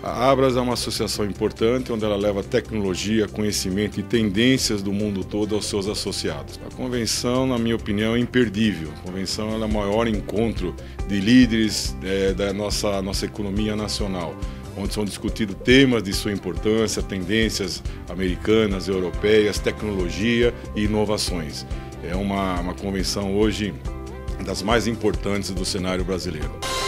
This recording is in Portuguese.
A Abras é uma associação importante onde ela leva tecnologia, conhecimento e tendências do mundo todo aos seus associados. A convenção, na minha opinião, é imperdível. A convenção é o maior encontro de líderes da nossa economia nacional, onde são discutidos temas de sua importância, tendências americanas, europeias, tecnologia e inovações. É uma convenção hoje das mais importantes do cenário brasileiro.